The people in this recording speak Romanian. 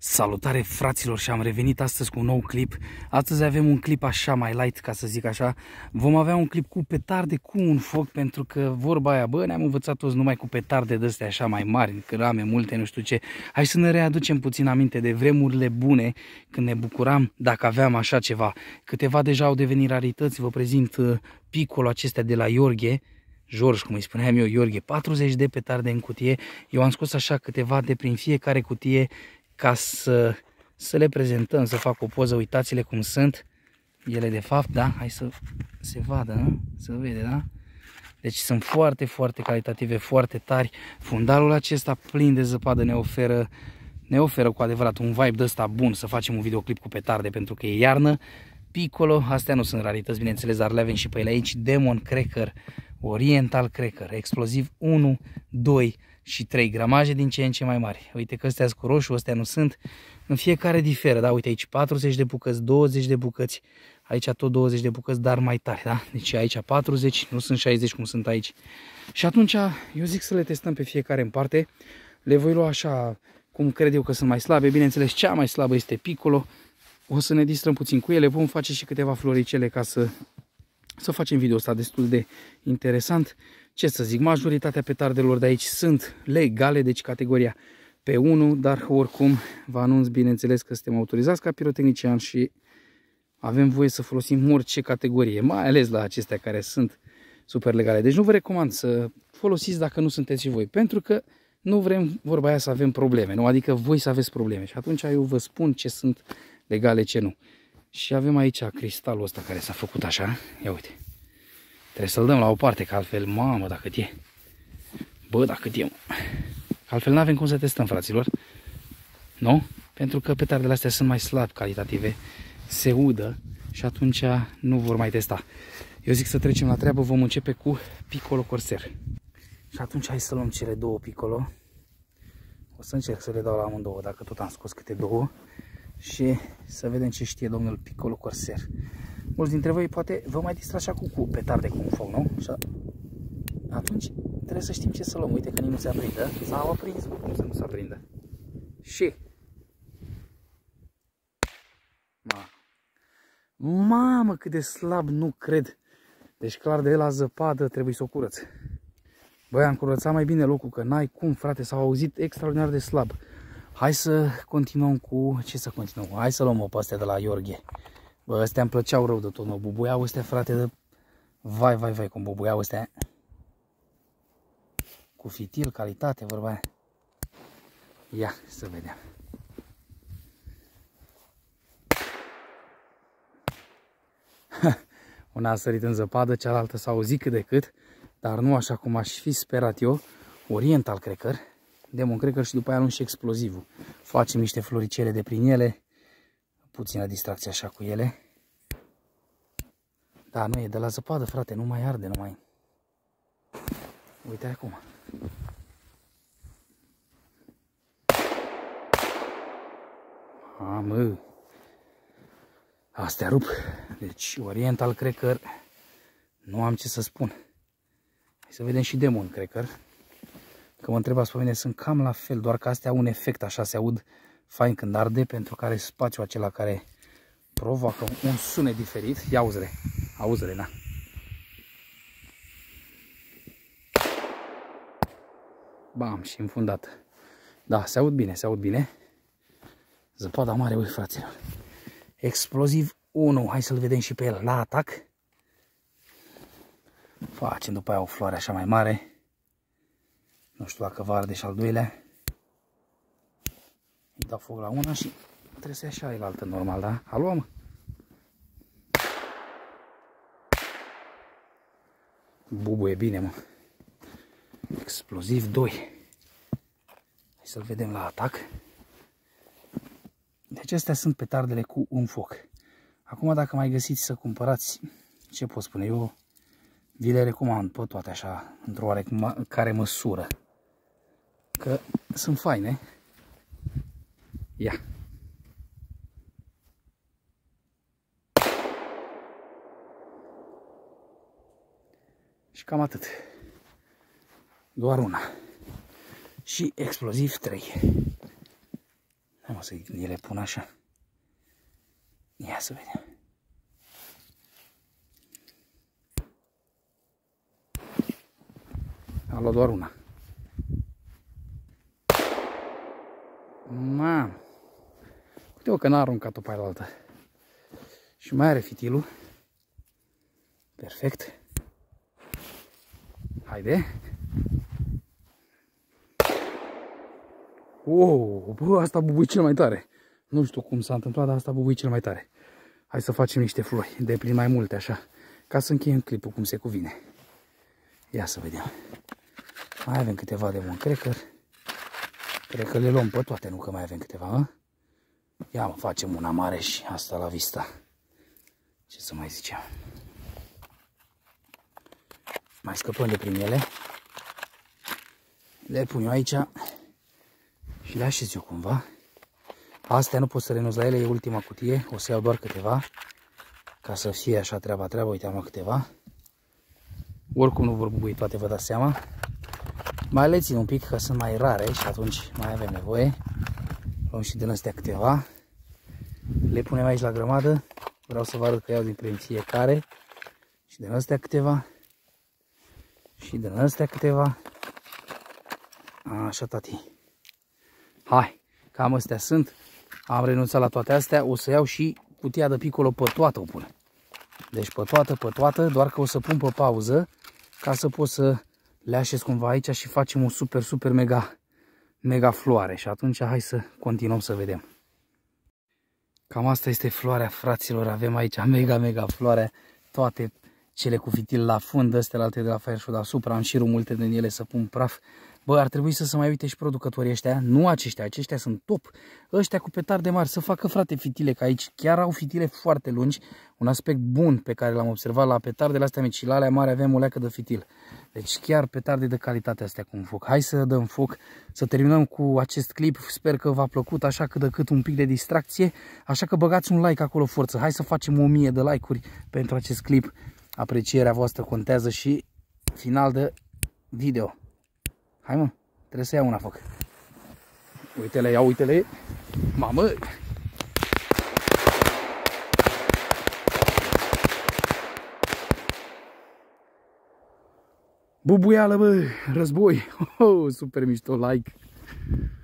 Salutare fraților și am revenit astăzi cu un nou clip. Astăzi avem un clip așa mai light, ca să zic așa. Vom avea un clip cu petarde, cu un foc, pentru că vorba aia, bă, ne-am învățat toți numai cu petarde de astea așa mai mari, grame, multe, nu știu ce. Hai să ne readucem puțin aminte de vremurile bune, când ne bucuram dacă aveam așa ceva. Câteva deja au devenit rarități, vă prezint piccolo acestea de la Jorge, cum îi spuneam eu, Jorge, 40 de petarde în cutie. Eu am scos așa câteva de prin fiecare cutie, ca să le prezentăm, să fac o poză, uitați-le cum sunt ele de fapt, da? Hai să se vadă, da? Să vede, da? Deci sunt foarte, foarte calitative, foarte tari. Fundalul acesta plin de zăpadă ne oferă cu adevărat un vibe de ăsta bun să facem un videoclip cu petarde, pentru că e iarnă. Piccolo, astea nu sunt rarități, bineînțeles, dar le avem și pe ele aici. Demon Cracker, Oriental Cracker, Exploziv 1, 2 și 3, gramaje din ce în ce mai mari. Uite că astea sunt cu roșu, astea nu sunt. În fiecare diferă, da? Uite aici 40 de bucăți, 20 de bucăți, aici tot 20 de bucăți, dar mai tari, da? Deci aici 40, nu sunt 60 cum sunt aici. Și atunci eu zic să le testăm pe fiecare în parte. Le voi lua așa cum cred eu că sunt mai slabe. Bineînțeles, cea mai slabă este Piccolo. O să ne distrăm puțin cu ele, vom face și câteva floricele ca să facem video ăsta destul de interesant. Ce să zic, majoritatea petardelor de aici sunt legale, deci categoria P1, dar oricum vă anunț, bineînțeles, că suntem autorizați ca pirotehnician și avem voie să folosim orice categorie, mai ales la acestea care sunt super legale. Deci nu vă recomand să folosiți dacă nu sunteți și voi, pentru că nu vrem, vorba aia, să avem probleme, nu? Adică voi să aveți probleme și atunci eu vă spun ce sunt legale, ce nu. Și avem aici cristalul ăsta care s-a făcut așa, ia uite. Trebuie să-l dăm la o parte, că altfel, mamă, dacă e. Bă, dacă e, că altfel n-avem cum să testăm, fraților. Nu? Pentru că petardele astea sunt mai slab calitative, se udă și atunci nu vor mai testa. Eu zic să trecem la treabă, vom începe cu Piccolo Corsair. Și atunci hai să luăm cele două Piccolo. O să încerc să le dau la amândouă, dacă tot am scos câte două. Și să vedem ce știe domnul Piccolo Corsair. Mulți dintre voi poate vă mai distra așa cu petarde, cu un foc, nu? Și atunci trebuie să știm ce să luăm. Uite că nici nu se aprindă. S-au aprins, cum să nu se aprindă. Și mamă, cât de slab, nu cred. Deci clar de la zăpadă trebuie să o curăț. Băi, am curățat mai bine locul, că n-ai cum, frate, s-au auzit extraordinar de slab. Hai să continuăm cu... Ce să continuăm? Hai să luăm pe astea de la Jorge. Bă, astea îmi plăceau rău de tot, mă. Bubuiau astea, frate, de... Vai, vai, vai, cum bubuiau astea. Cu fitil, calitate, vorba aia. Ia, să vedem. Una a sărit în zăpadă, cealaltă s-a auzit cât de cât, dar nu așa cum aș fi sperat eu. Oriental Cracker, Demon Cracker și după aia luăm și Explozivul. Facem niște floricele de prin ele, puțină distracție așa cu ele. Da, nu e de la zăpadă, frate, nu mai arde, nu mai... Uite acum. Mă. Astea rup. Deci Oriental Cracker, nu am ce să spun. Hai să vedem și Demon Cracker. Că mă întrebați pe mine, sunt cam la fel, doar că astea au un efect, așa se aud fain când arde, pentru că are spațiul acela care provoacă un sunet diferit. Ia auzi-le, auzi-le, na. Bam, și înfundat. Da, se aud bine, se aud bine. Zăpada mare, ui, fraților. Exploziv 1, hai să-l vedem și pe el la atac. Facem după aia o floare așa mai mare. Nu știu dacă va arde și al doilea. Îi dau foc la una și trebuie să ia și la altă normal, da? Alo, mă? Bubuie bine, mă. Exploziv 2. Hai să-l vedem la atac. Deci astea sunt petardele cu un foc. Acum dacă mai găsiți să cumpărați, ce pot spune eu, vi le recomand pe toate așa, într-o oarecare măsură. Că sunt faine. Ia. Și cam atât. Doar una. Și Exploziv 3. O să le pun așa. Ia să vedem. Am luat doar una. Mamă! Uite-o că n-a aruncat-o pe aia. Și mai are fitilul. Perfect. Haide. Oh, bă, asta bubui cel mai tare. Nu știu cum s-a întâmplat, dar asta bubui cel mai tare. Hai să facem niște flori, de plin mai multe așa, ca să încheiem clipul cum se cuvine. Ia să vedem. Mai avem câteva de bun cracker. Cred că le luăm pe toate, nu că mai avem câteva, a? Ia mă, facem una mare și asta la vista. Ce să mai zicem? Mai scăpăm de prin ele. Le pun eu aici și le așez eu cumva. Astea nu pot să renunț la ele, e ultima cutie, o să iau doar câteva, ca să fie așa treaba, uite, am luat câteva. Oricum nu vor bubui toate, vă dați seama. Mai le țin un pic, că sunt mai rare și atunci mai avem nevoie. Luăm și din astea câteva. Le punem aici la grămadă. Vreau să vă arăt că iau din prin fiecare. Și din astea câteva. Și din astea câteva. Așa, tati. Hai, cam astea sunt. Am renunțat la toate astea. O să iau și cutia de piccolo pe toată o pun. Deci pe toată, doar că o să pun pe pauză ca să pot să le așez cumva aici și facem o super mega floare. Și atunci hai să continuăm să vedem. Cam asta este floarea, fraților. Avem aici mega floare. Toate cele cu fitil la fund, astea la alte de la Fireshot deasupra. Am și multe din ele să pun praf. Bă, ar trebui să se mai uite și producătorii ăștia, nu aceștia sunt top. Ăștia cu petarde mari, să facă, frate, fitile, că aici chiar au fitile foarte lungi. Un aspect bun pe care l-am observat la petardele astea mici și la alea mari avem o leacă de fitil. Deci chiar petarde de calitate astea cu un foc. Hai să dăm foc, să terminăm cu acest clip. Sper că v-a plăcut, așa cât de cât un pic de distracție. Așa că băgați un like acolo, forță. Hai să facem 1000 de like-uri pentru acest clip. Aprecierea voastră contează și final de video. Hai mă, trebuie să iau una foc. Uite-le, ia uite-le. Mamă! Bubuială, bă, război. Oh, super mișto, like.